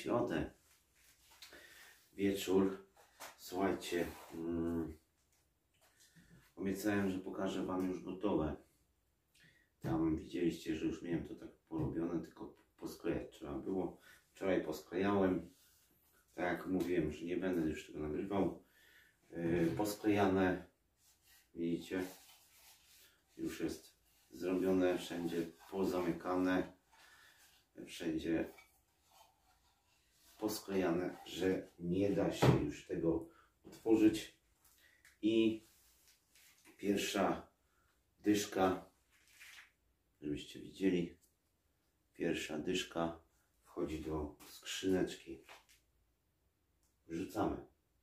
środę, wieczór. Słuchajcie, obiecałem, że pokażę Wam już gotowe. Tam widzieliście, że już miałem to tak porobione, tylko posklejać trzeba było. Wczoraj posklejałem, tak jak mówiłem, że nie będę już tego nagrywał. Posklejane, widzicie, już jest zrobione, wszędzie pozamykane, wszędzie posklejane, że nie da się już tego otworzyć. I pierwsza dyszka, żebyście widzieli, pierwsza dyszka wchodzi do skrzyneczki. Wrzucamy.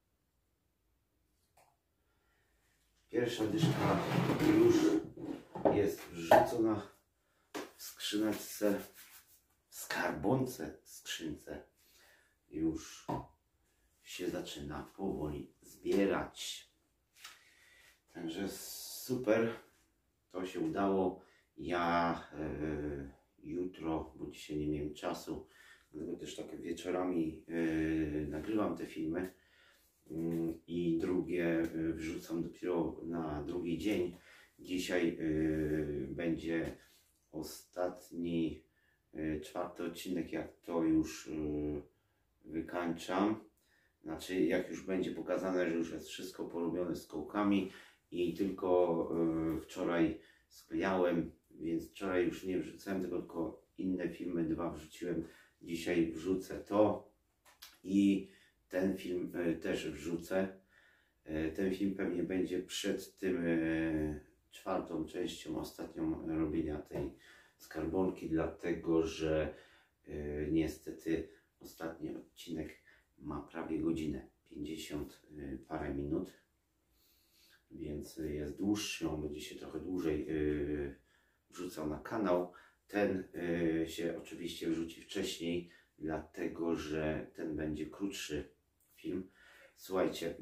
Pierwsza dyszka już jest wrzucona w skrzyneczce, w skarbonce, skrzynce. Już się zaczyna powoli zbierać. Także super, to się udało. Ja jutro, bo dzisiaj nie miałem czasu, dlatego też tak wieczorami nagrywam te filmy i drugie wrzucam dopiero na drugi dzień. Dzisiaj będzie ostatni, czwarty odcinek, jak to już wykańczam. Znaczy, jak już będzie pokazane, że już jest wszystko porobione z kołkami i tylko wczoraj sklejałem, więc wczoraj już nie wrzucałem tego, tylko inne filmy dwa wrzuciłem. Dzisiaj wrzucę to i ten film też wrzucę. Ten film pewnie będzie przed tym czwartą częścią, ostatnią robienia tej skarbonki, dlatego że niestety ostatni odcinek ma prawie godzinę, 50 parę minut, więc jest dłuższy, on będzie się trochę dłużej wrzucał na kanał. Ten się oczywiście wrzuci wcześniej, dlatego że ten będzie krótszy film. Słuchajcie,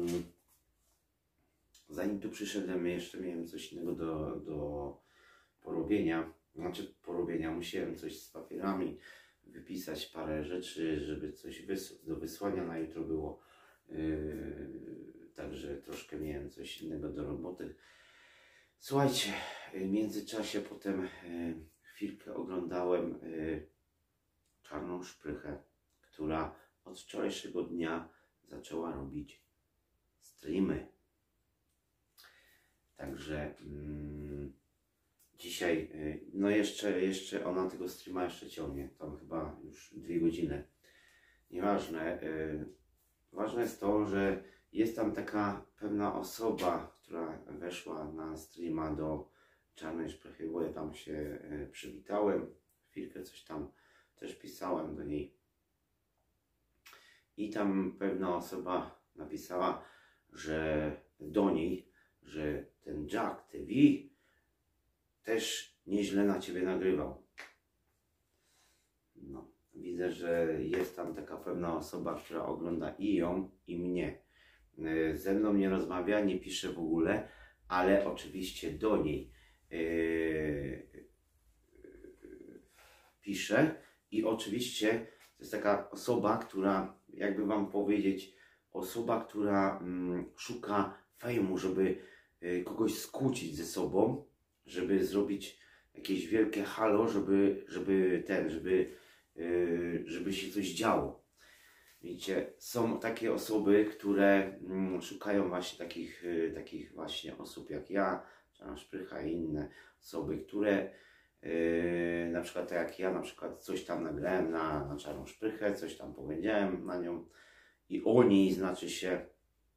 zanim tu przyszedłem, jeszcze miałem coś innego do porobienia. Znaczy porobienia, musiałem coś z papierami wypisać, parę rzeczy, żeby coś do wysłania na jutro było. Także troszkę miałem coś innego do roboty. Słuchajcie, w międzyczasie potem chwilkę oglądałem Czarną Szprychę, która od wczorajszego dnia zaczęła robić streamy. Także dzisiaj, no jeszcze ona tego streama jeszcze ciągnie, tam chyba już 2 godziny. Nieważne, ważne jest to, że jest tam taka pewna osoba, która weszła na streama do Czarnej Szprychy, bo ja tam się przywitałem, chwilkę coś tam też pisałem do niej. I tam pewna osoba napisała, że do niej, że ten Jack TV też nieźle na Ciebie nagrywał. No, widzę, że jest tam taka pewna osoba, która ogląda i ją, i mnie. Ze mną nie rozmawia, nie pisze w ogóle, ale oczywiście do niej pisze. I oczywiście to jest taka osoba, która, jakby Wam powiedzieć, osoba, która szuka fejmu, żeby kogoś skłócić ze sobą, żeby zrobić jakieś wielkie halo, żeby się coś działo. Widzicie, są takie osoby, które szukają właśnie takich właśnie osób jak ja, Czarna Szprycha i inne osoby, które na przykład tak jak ja, na przykład coś tam nagrałem na Czarną Szprychę, coś tam powiedziałem na nią i o niej, znaczy się,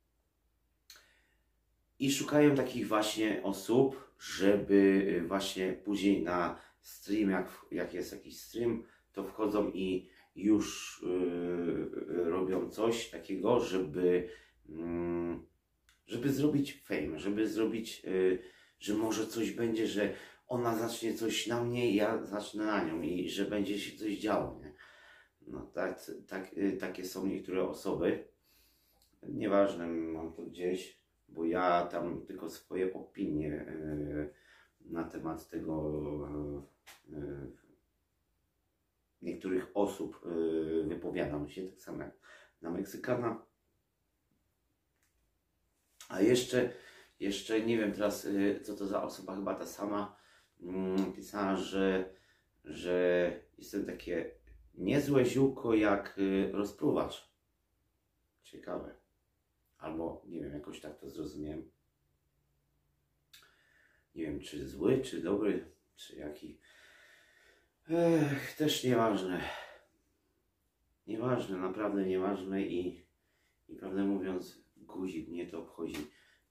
i szukają takich właśnie osób, żeby właśnie później na stream, jak jest jakiś stream, to wchodzą i już robią coś takiego, żeby zrobić fame, żeby zrobić, że może coś będzie, że ona zacznie coś na mnie i ja zacznę na nią i że będzie się coś działo, nie? No takie są niektóre osoby. Nieważne, mam to gdzieś, bo ja tam tylko swoje opinie na temat tego niektórych osób wypowiadam się, tak samo jak na Meksykana. A jeszcze nie wiem teraz, co to za osoba, chyba ta sama pisała, że jestem takie niezłe ziółko jak rozpruwacz. Ciekawe. Albo nie wiem, jakoś tak to zrozumiałem. Nie wiem, czy zły, czy dobry, czy jaki. Też nieważne. Nieważne, naprawdę nieważne i prawdę mówiąc, guzik mnie to obchodzi,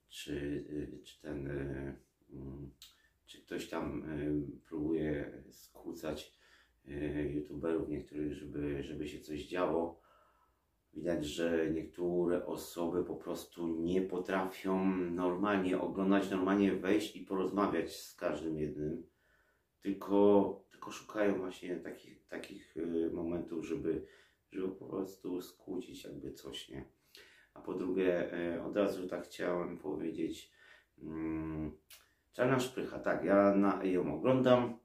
czy ktoś tam próbuje skłócać youtuberów niektórych, żeby się coś działo. Widać, że niektóre osoby po prostu nie potrafią normalnie oglądać, normalnie wejść i porozmawiać z każdym jednym, tylko szukają właśnie takich momentów, żeby po prostu skłócić jakby coś, nie? A po drugie, od razu tak chciałem powiedzieć, Czarna Szprycha, tak, ja ją oglądam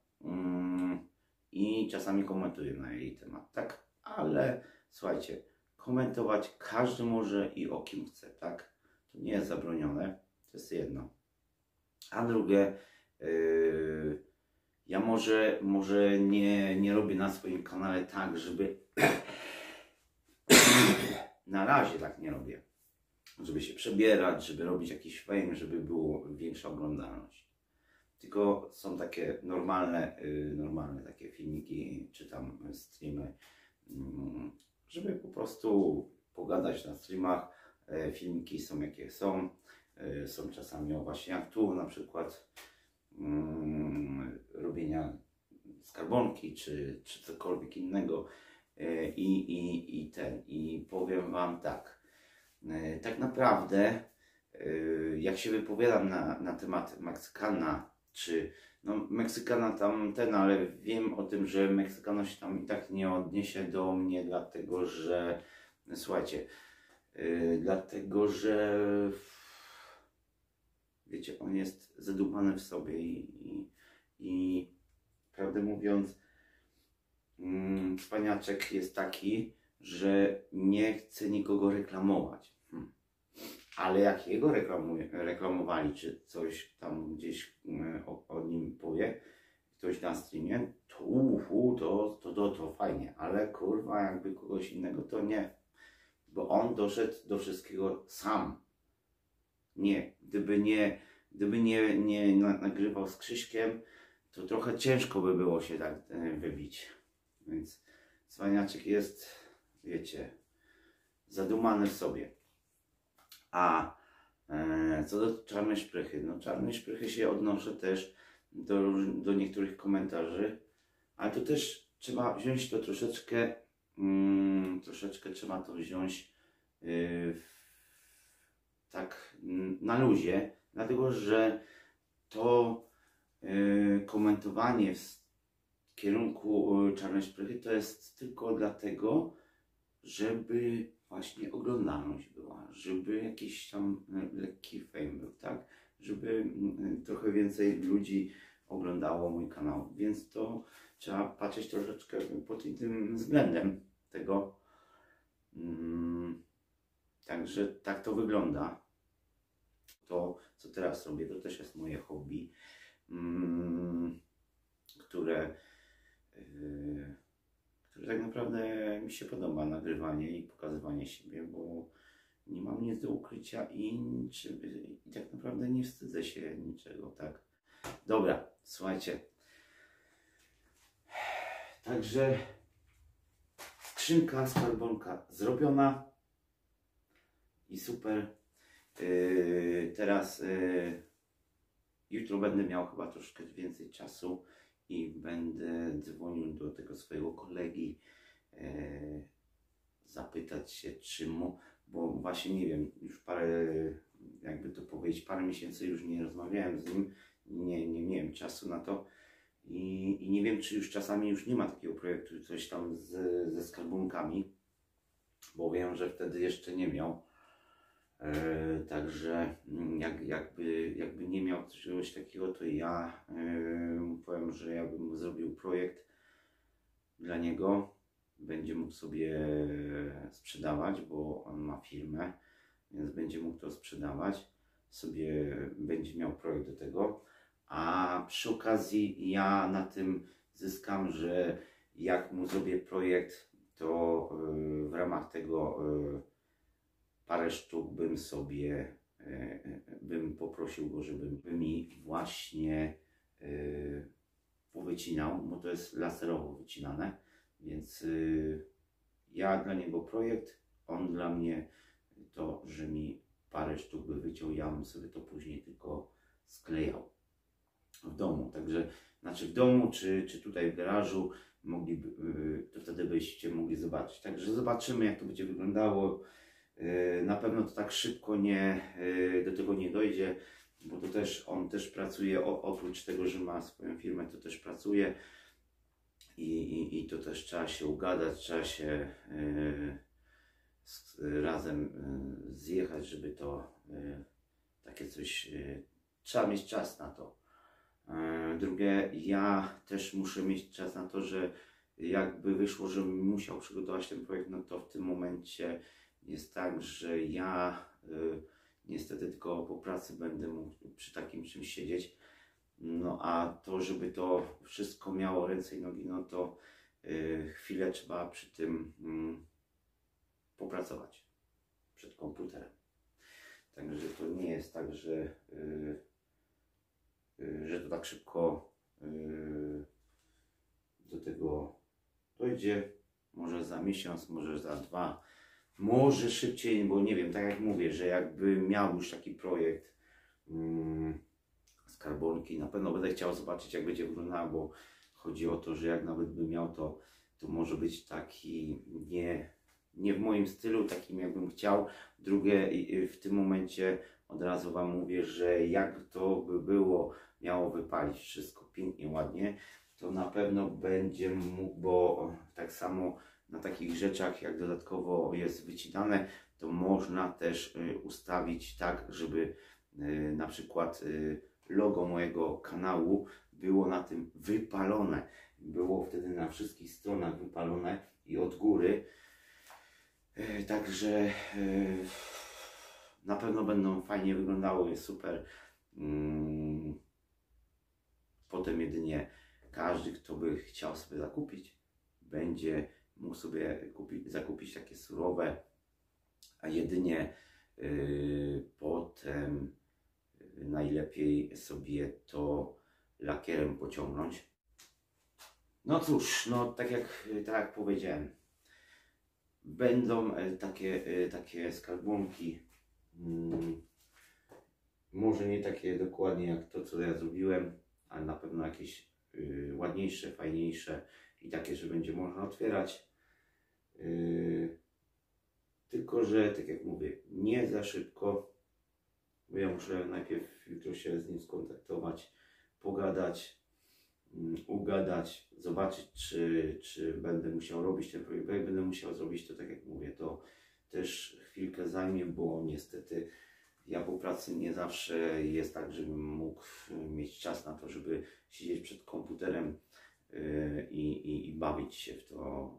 i czasami komentuję na jej temat, tak? Ale słuchajcie, komentować każdy może i o kim chce, tak? To nie jest zabronione, to jest jedno. A drugie, ja może nie robię na swoim kanale tak, żeby na razie tak nie robię, żeby się przebierać, żeby robić jakiś fame, żeby było większa oglądalność. Tylko są takie normalne takie filmiki, czy tam streamy, żeby po prostu pogadać na streamach. Filmiki są jakie są. Są czasami właśnie jak tu na przykład robienia skarbonki, czy cokolwiek innego. I powiem Wam tak, tak naprawdę jak się wypowiadam na temat Meksykana, czy no Meksykana ale wiem o tym, że Meksykano się tam i tak nie odniesie do mnie, dlatego że słuchajcie, dlatego że wiecie, on jest zadumany w sobie i prawdę mówiąc, cwaniaczek jest taki, że nie chce nikogo reklamować. Ale jak jego reklamowali, czy coś tam gdzieś o nim powie, ktoś na streamie, to fajnie. Ale kurwa, jakby kogoś innego, to nie. Bo on doszedł do wszystkiego sam. Nie. Gdyby nie nagrywał z Krzyśkiem, to trochę ciężko by było się tak wybić. Więc cwaniaczek jest, wiecie, zadumany w sobie. A co do Czarnej Szprychy, no Czarnej Szprychy się odnoszę też do niektórych komentarzy, ale to też trzeba wziąć to troszeczkę trzeba to wziąć tak na luzie, dlatego że to komentowanie w kierunku Czarnej Szprychy to jest tylko dlatego, żeby właśnie oglądalność była, żeby jakiś tam lekki fame był, tak? Żeby trochę więcej ludzi oglądało mój kanał, więc to trzeba patrzeć troszeczkę pod tym względem tego. Także tak to wygląda. To, co teraz robię, to też jest moje hobby, które tak naprawdę mi się podoba, nagrywanie i pokazywanie siebie, bo nie mam nic do ukrycia i tak naprawdę nie wstydzę się niczego, tak? Dobra, słuchajcie. Także skrzynka, skarbonka zrobiona i super. Teraz jutro będę miał chyba troszkę więcej czasu i będę dzwonił do tego swojego kolegi, zapytać się czemu, bo właśnie nie wiem, już jakby to powiedzieć, parę miesięcy już nie rozmawiałem z nim, nie miałem czasu na to i nie wiem, czy już czasami już nie ma takiego projektu, coś tam ze skarbonkami, bo wiem, że wtedy jeszcze nie miał. Także jakby nie miał czegoś takiego, to ja powiem, że ja bym zrobił projekt dla niego, będzie mógł sobie sprzedawać, bo on ma firmę, więc będzie mógł to sprzedawać, sobie będzie miał projekt do tego, a przy okazji ja na tym zyskam, że jak mu zrobię projekt, to w ramach tego parę sztuk bym sobie, bym poprosił go, żeby mi właśnie powycinał, bo to jest laserowo wycinane, więc ja dla niego projekt, on dla mnie to, że mi parę sztuk by wyciął, ja bym sobie to później tylko sklejał w domu, także znaczy w domu czy tutaj w garażu mogliby, to wtedy byście mogli zobaczyć, także zobaczymy, jak to będzie wyglądało. Na pewno to tak szybko do tego nie dojdzie, bo to też on też pracuje, oprócz tego, że ma swoją firmę, to też pracuje i to też trzeba się ugadać, trzeba się razem zjechać, żeby to takie coś, trzeba mieć czas na to. Drugie, ja też muszę mieć czas na to, że jakby wyszło, że musiał przygotować ten projekt, no to w tym momencie jest tak, że ja niestety tylko po pracy będę mógł przy takim czymś siedzieć. No a to, żeby to wszystko miało ręce i nogi, no to chwilę trzeba przy tym popracować przed komputerem. Także to nie jest tak, że to tak szybko do tego dojdzie. Może za miesiąc, może za 2, może szybciej, bo nie wiem, tak jak mówię, że jakby miał już taki projekt skarbonki, na pewno będę chciał zobaczyć, jak będzie wyglądała, bo chodzi o to, że jak nawet by miał to może być taki nie w moim stylu, takim jakbym chciał. Drugie, w tym momencie od razu Wam mówię, że jak to by miało wypalić wszystko pięknie, ładnie, to na pewno będzie mógł, bo tak samo na takich rzeczach, jak dodatkowo jest wycinane, to można też ustawić tak, żeby na przykład logo mojego kanału było na tym wypalone. Było wtedy na wszystkich stronach wypalone i od góry. Także na pewno będą fajnie wyglądały, jest super. Potem jedynie każdy, kto by chciał sobie zakupić, będzie mógł sobie zakupić takie surowe, a jedynie potem najlepiej sobie to lakierem pociągnąć. No cóż, no tak jak powiedziałem, będą takie skarbonki, może nie takie dokładnie jak to, co ja zrobiłem, ale na pewno jakieś ładniejsze, fajniejsze i takie, że będzie można otwierać. Tylko że, tak jak mówię, nie za szybko, bo ja muszę najpierw jutro się z nim skontaktować, pogadać, ugadać, zobaczyć, czy będę musiał robić ten projekt. Bo jak będę musiał zrobić, to tak jak mówię, to też chwilkę zajmie, bo niestety ja po pracy nie zawsze jest tak, żebym mógł mieć czas na to, żeby siedzieć przed komputerem i bawić się w to,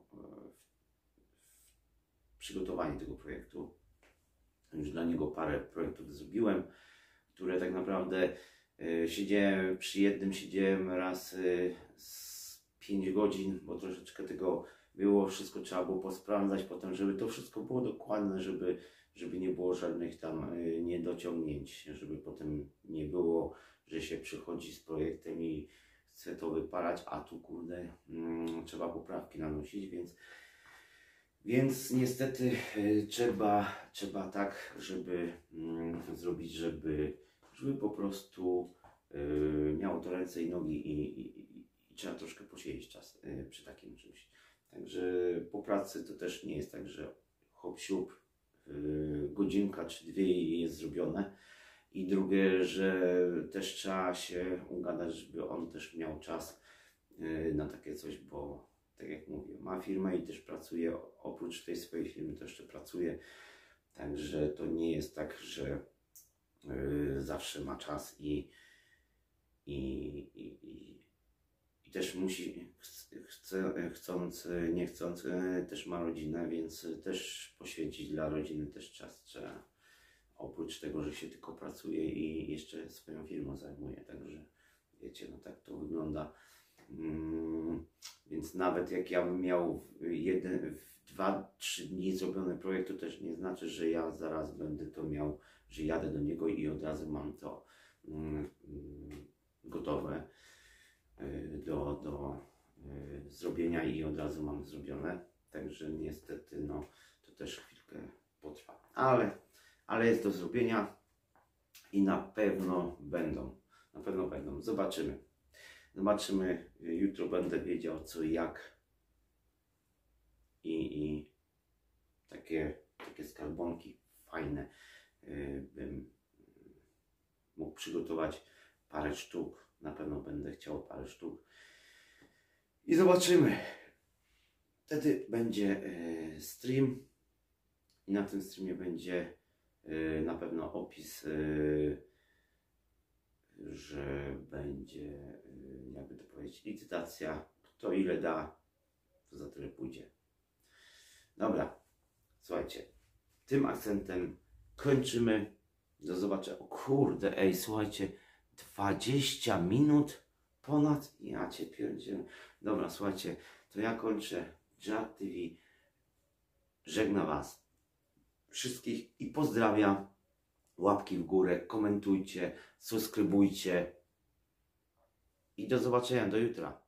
w przygotowanie tego projektu. Już dla niego parę projektów zrobiłem, które tak naprawdę przy jednym siedziałem raz z 5 godzin, bo troszeczkę tego było, wszystko trzeba było posprawdzać potem, żeby to wszystko było dokładne, żeby nie było żadnych tam niedociągnięć, żeby potem nie było, że się przychodzi z projektem i chce to wypalać, a tu kurde trzeba poprawki nanosić, więc niestety trzeba tak, żeby zrobić, żeby po prostu miało to ręce i nogi i trzeba troszkę posiedzieć czas przy takim czymś. Także po pracy to też nie jest tak, że hop siup, godzinka czy 2 jest zrobione. I drugie, że też trzeba się ugadać, żeby on też miał czas na takie coś, bo tak jak mówię, ma firmę i też pracuje, oprócz tej swojej firmy też jeszcze pracuje. Także to nie jest tak, że zawsze ma czas i i też musi, chcąc, nie chcąc, też ma rodzinę, więc też poświęcić dla rodziny też czas trzeba. Oprócz tego, że się tylko pracuje i jeszcze swoją firmą zajmuje, także wiecie, no tak to wygląda. Więc nawet jak ja bym miał w 2-3 dni zrobiony projekt, to też nie znaczy, że ja zaraz będę to miał, że jadę do niego i od razu mam to gotowe do zrobienia i od razu mam zrobione. Także niestety no to też chwilkę potrwa. Ale jest do zrobienia i na pewno będą. Na pewno będą. Zobaczymy. Zobaczymy. Jutro będę wiedział co i jak. I takie skarbonki fajne bym mógł przygotować parę sztuk. Na pewno będę chciał parę sztuk. I zobaczymy. Wtedy będzie stream. I na tym streamie będzie na pewno opis, że będzie, jakby to powiedzieć, licytacja. Kto ile da, to za tyle pójdzie. Dobra, słuchajcie, tym akcentem kończymy. Do zobaczenia. O kurde, ej, słuchajcie, 20 minut ponad. Ja cię pierdzielę. Dobra, słuchajcie, to ja kończę. Żart TV żegna Was wszystkich i pozdrawiam. Łapki w górę, komentujcie, subskrybujcie i do zobaczenia, do jutra.